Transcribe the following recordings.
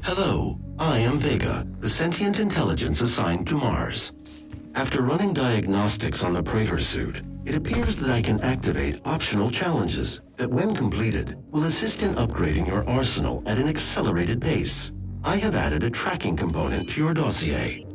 Hello, I am Vega, the sentient intelligence assigned to Mars. After running diagnostics on the Praetor suit, it appears that I can activate optional challenges that, when completed, will assist in upgrading your arsenal at an accelerated pace. I have added a tracking component to your dossier.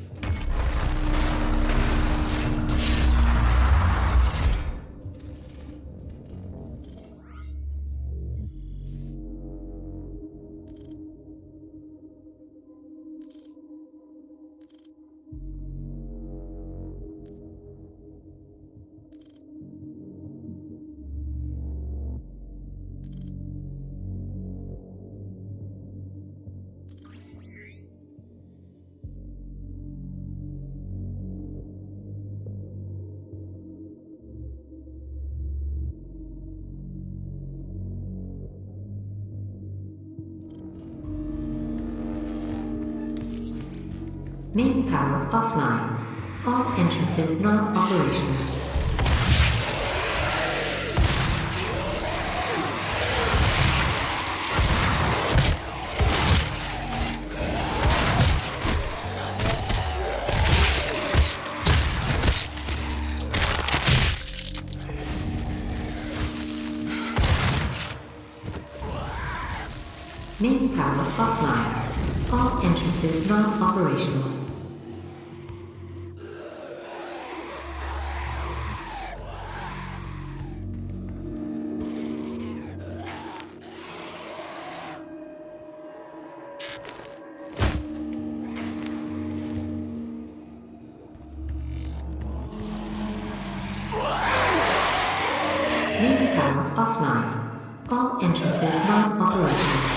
Main power offline. All entrances not operational. Main power offline. All entrances not operational. Main power offline. All entrances not operational.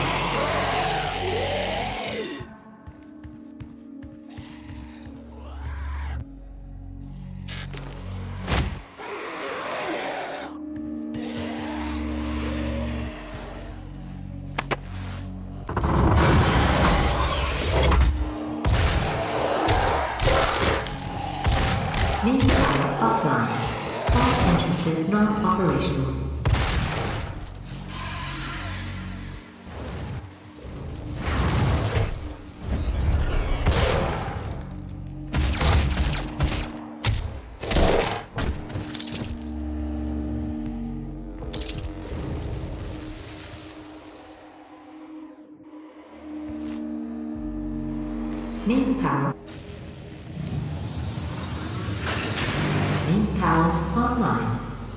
Main power offline. All entrances not operational. Main power. Main power online.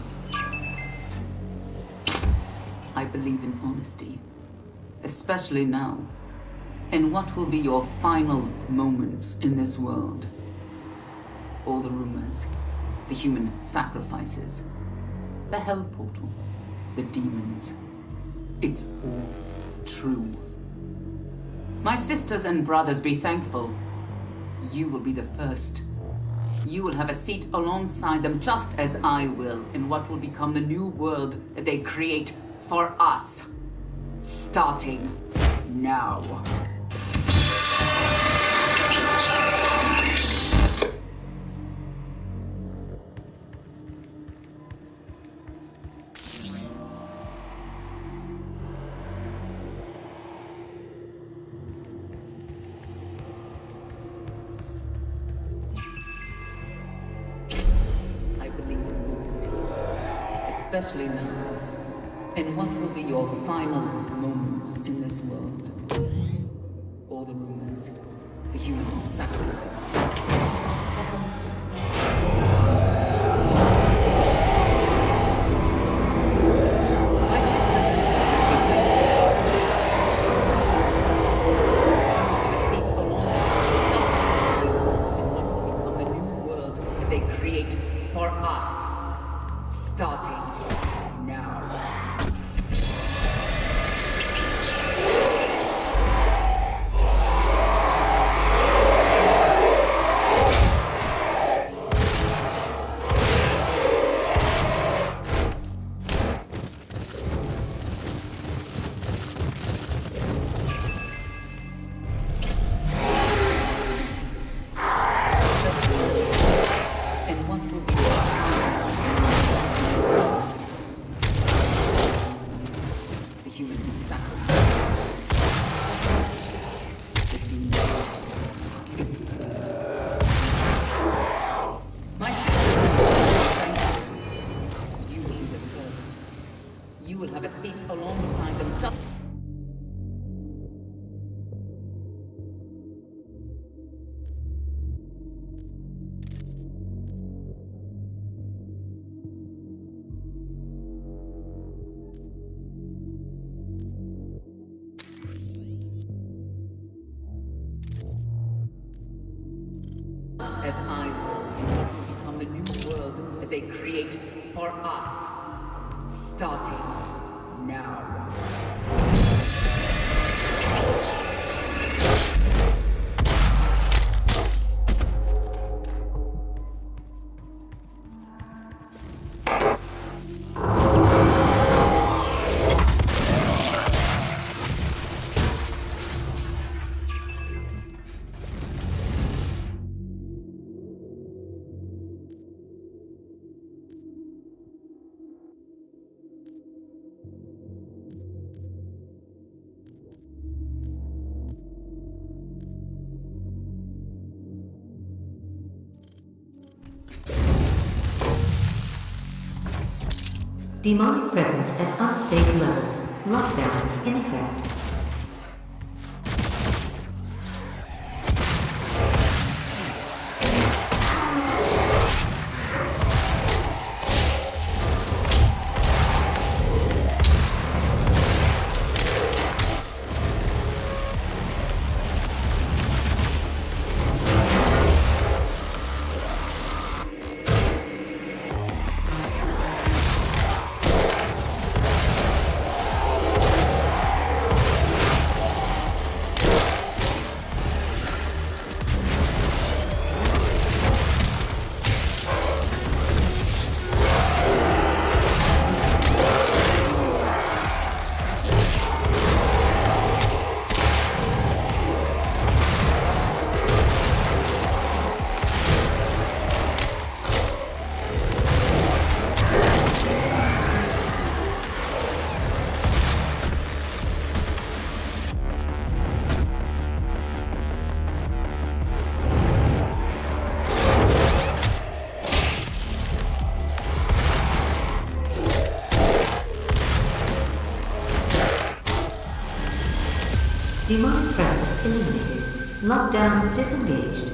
I believe in honesty, especially now, in what will be your final moments in this world. All the rumors, the human sacrifices, the hell portal, the demons. It's all true. My sisters and brothers, be thankful. You will be the first. You will have a seat alongside them, just as I will, in what will become the new world that they create for us. Starting now. Especially now, in what will be your final moments in this world. All the rumors, the human sacrifice. My sisters have a seat alongside in what will become the new world that they create for us. Starting now. And what will be as I will in what will become the new world that they create for us. Starting now. Demonic presence at unsafe levels. Lockdown in effect. Demonic presence eliminated. Lockdown disengaged.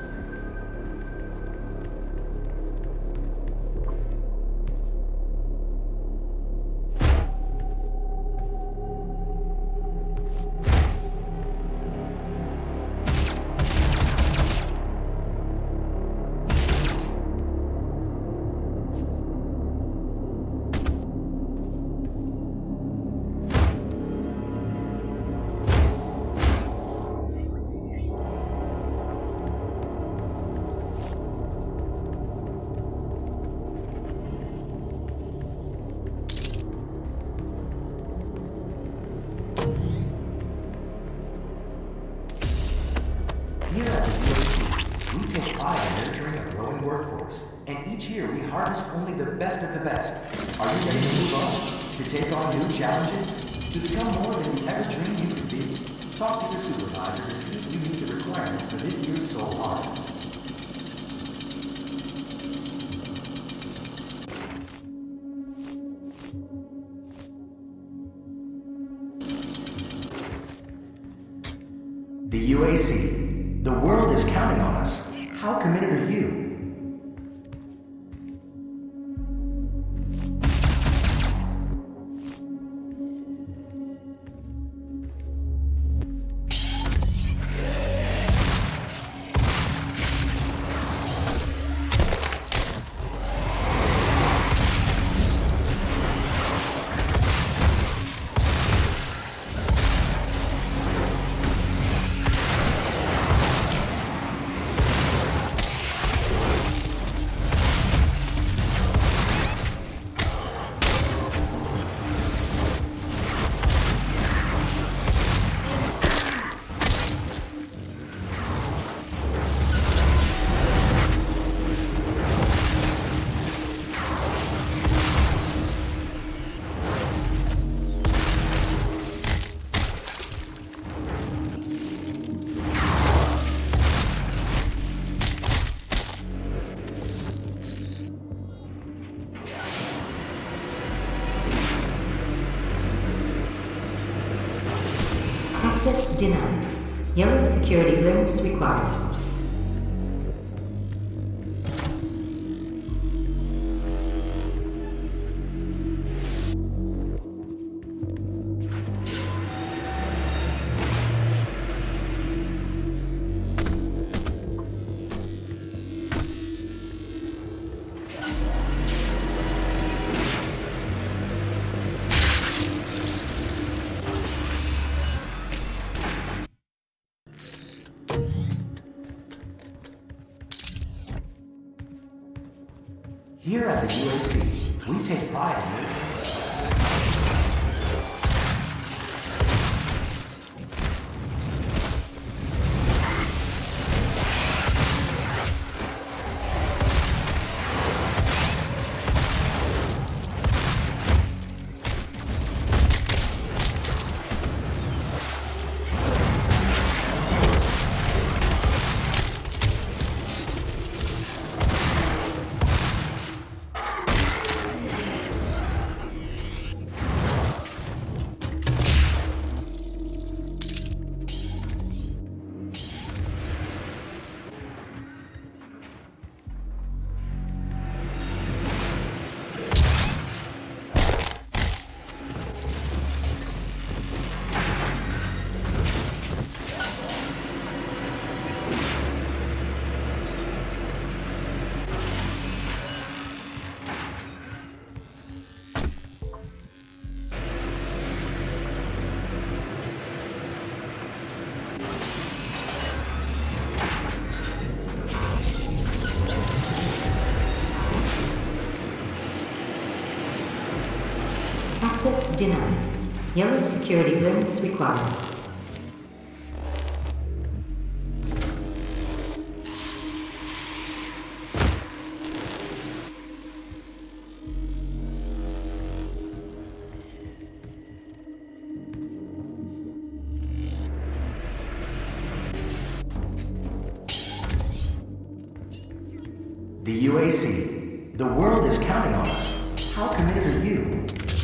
Here at the UAC, we take pride in nurturing a growing workforce, and each year we harvest only the best of the best. Are you ready to move on? To take on new challenges? To become more than you ever dreamed you could be? Talk to the supervisor to see if you meet the requirements for this year's Soul Harvest. The UAC. The world is counting on us. How committed are you? Access denied. Yellow security clearance required. Here at the UAC, we take pride in their Access denied. Yellow security clearance required. The UAC. The world is counting on us. How committed are you?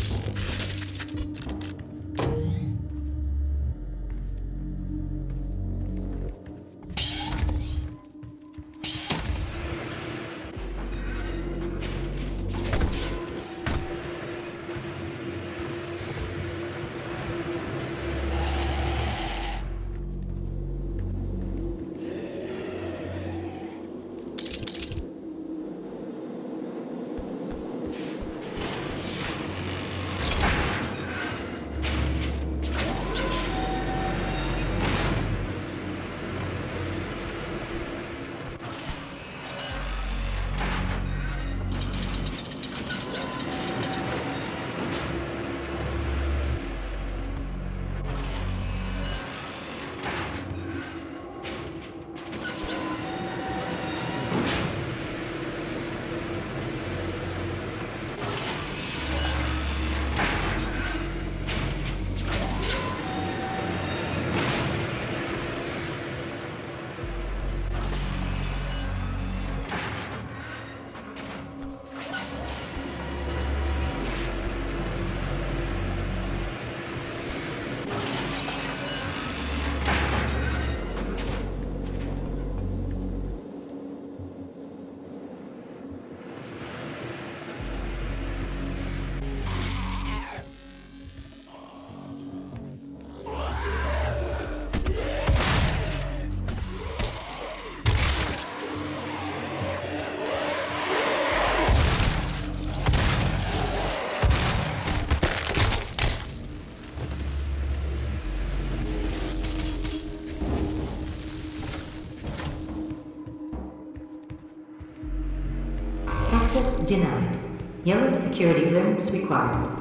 Access denied. Yellow security clearance required.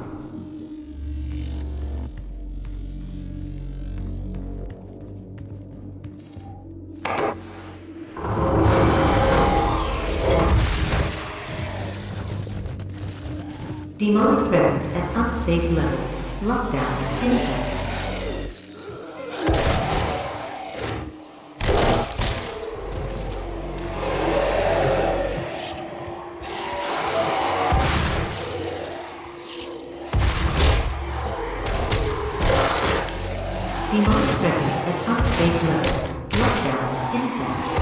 Demonic presence at unsafe levels. Lockdown in effect. Demonic presence at unsafe levels. Lockdown in effect.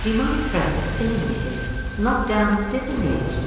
Demonic presence eliminated. Lockdown disengaged.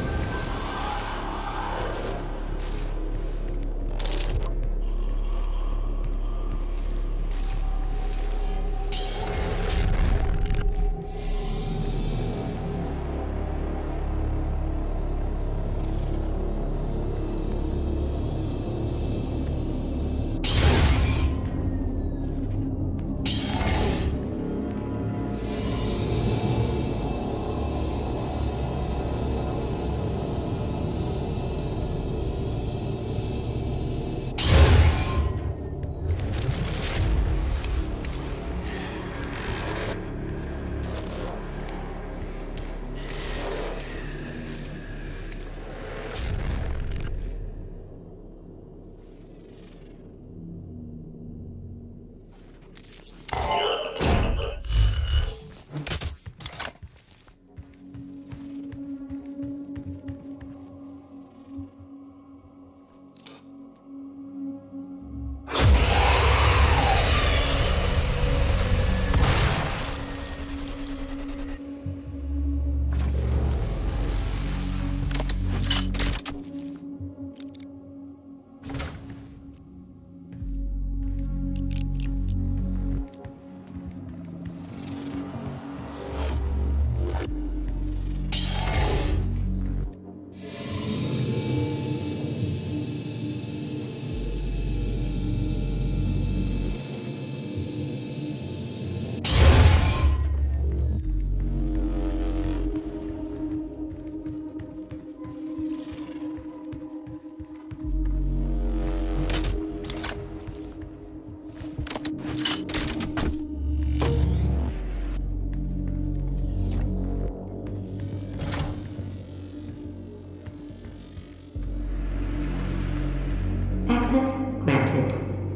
Access granted.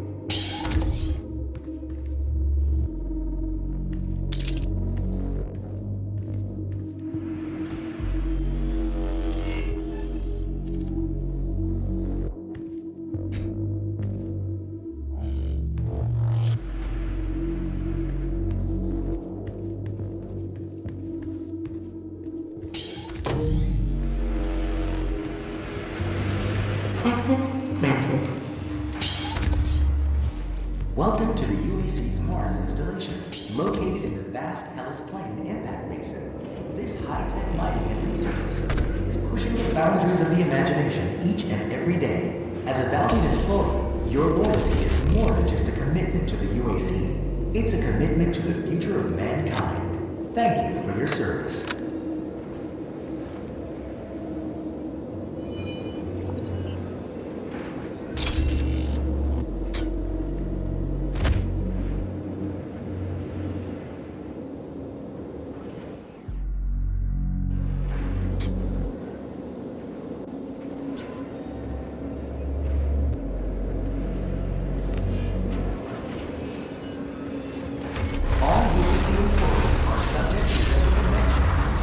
Access granted. Welcome to the UAC's Mars installation, located in the vast Hellas Plain impact basin. This high-tech mining and research facility is pushing the boundaries of the imagination each and every day. As a valued employee, your loyalty is more than just a commitment to the UAC. It's a commitment to the future of mankind. Thank you for your service. All UAC employees are subject to their conventions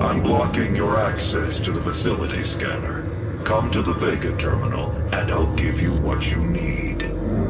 I'm blocking your access to the facility scanner. Come to the Vega terminal, and I'll give you what you need.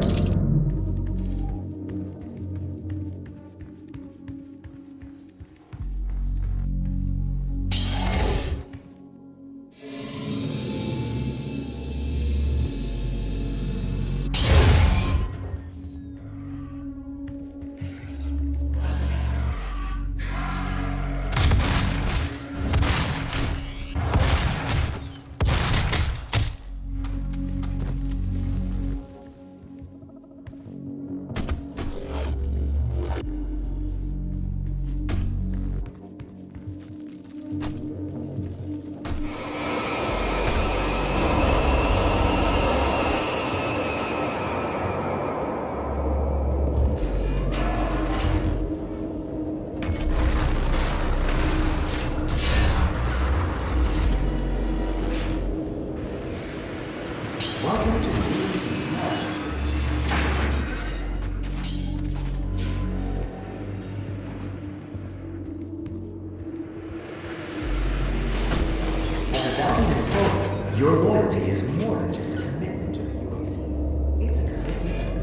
Welcome to the UAC's Mars station. As a valued employee, your loyalty is more than just a commitment to the UAC. It's a commitment to the future.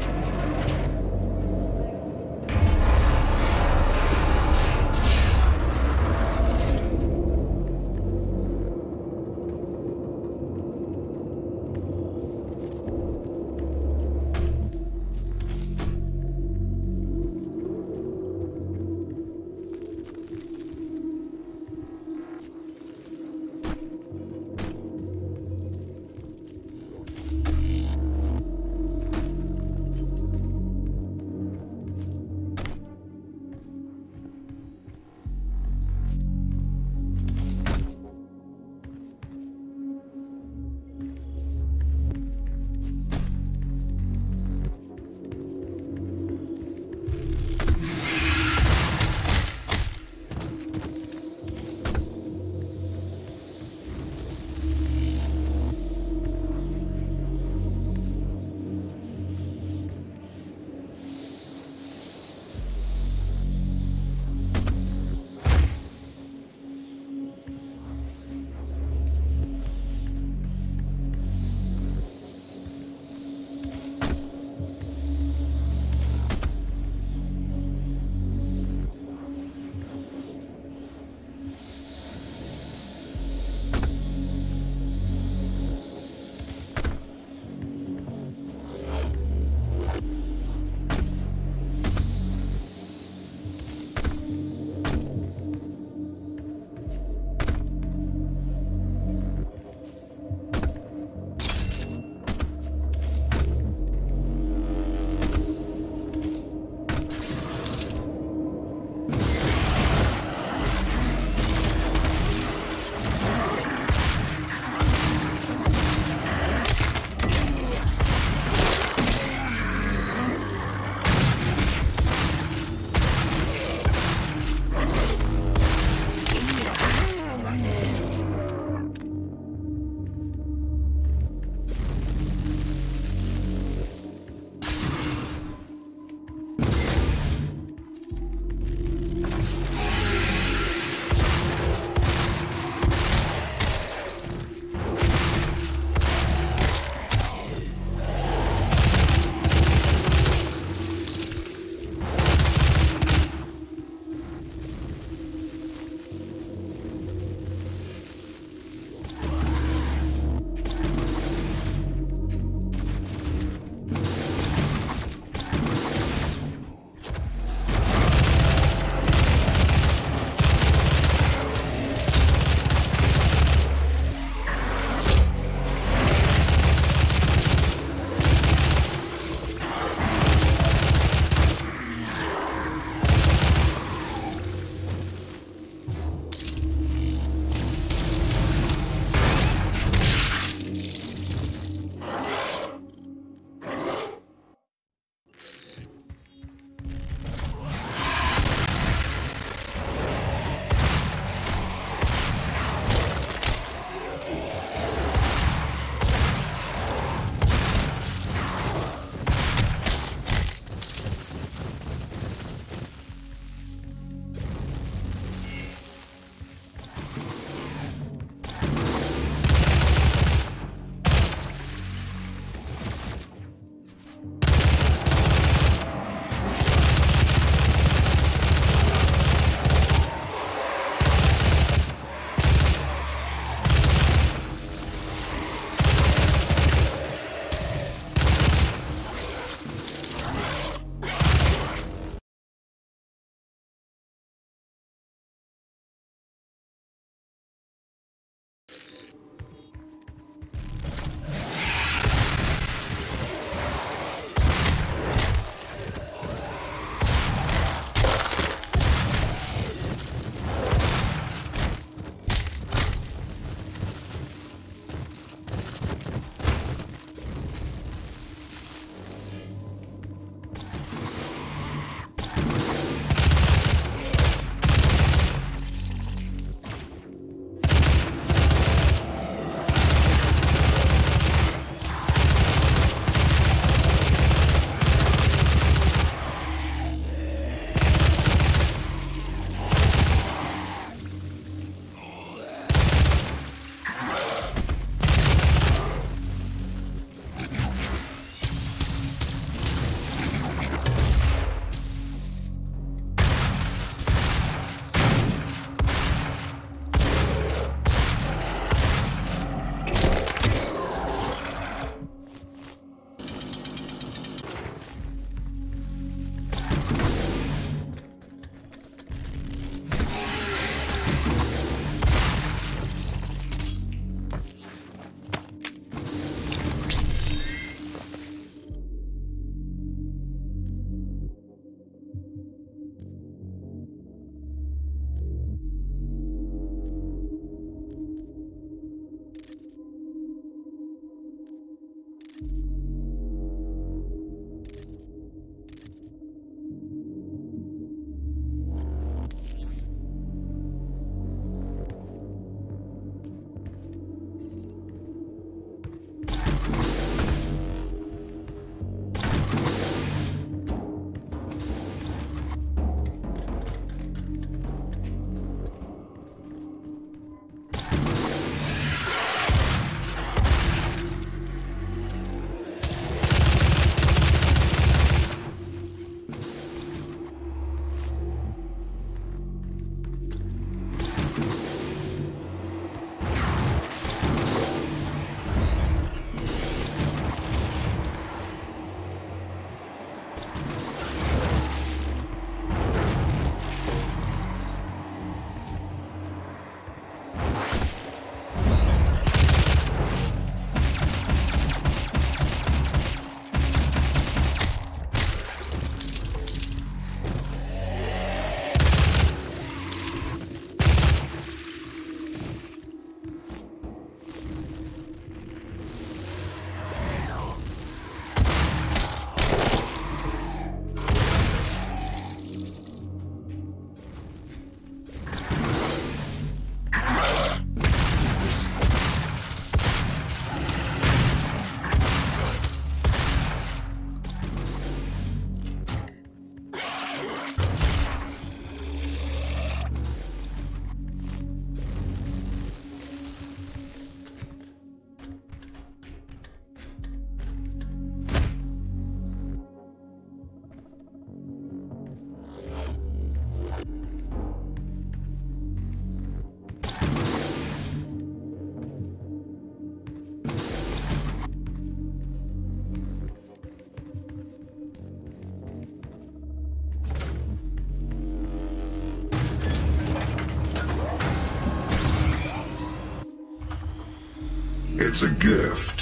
It's a gift.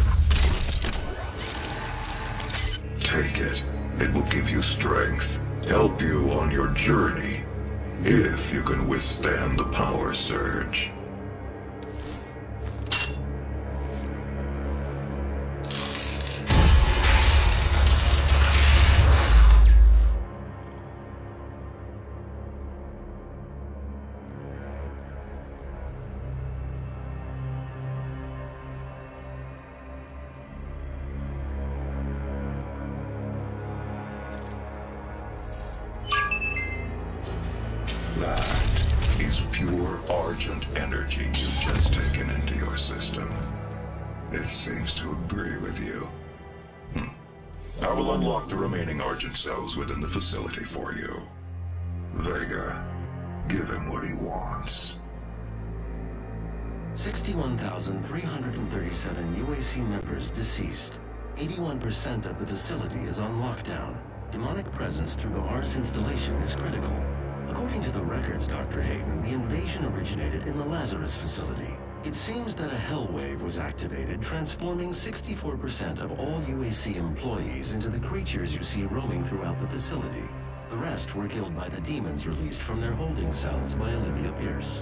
Take it. It will give you strength, help you on your journey, if you can withstand the power surge. That is pure Argent energy you've just taken into your system. It seems to agree with you. I will unlock the remaining Argent cells within the facility for you. Vega, give him what he wants. 61,337 UAC members deceased. 81% of the facility is on lockdown. Demonic presence through the Mars installation is critical. According to the records, Dr. Hayden, the invasion originated in the Lazarus facility. It seems that a hell wave was activated, transforming 64% of all UAC employees into the creatures you see roaming throughout the facility. The rest were killed by the demons released from their holding cells by Olivia Pierce.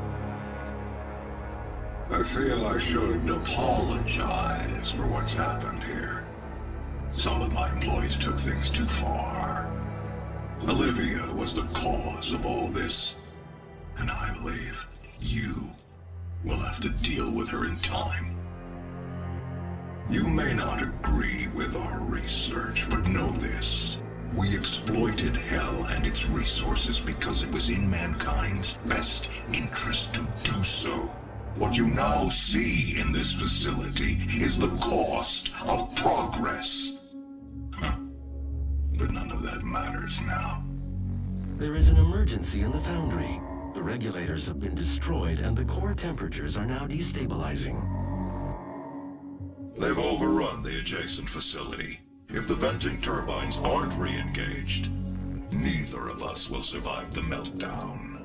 I feel I should apologize for what's happened here. Some of my employees took things too far. Olivia was the cause of all this, and I believe you will have to deal with her in time. You may not agree with our research, but know this. We exploited Hell and its resources because it was in mankind's best interest to do so. What you now see in this facility is the cost of progress. But none of that matters now. There is an emergency in the foundry. The regulators have been destroyed and the core temperatures are now destabilizing. They've overrun the adjacent facility. If the venting turbines aren't re-engaged, neither of us will survive the meltdown.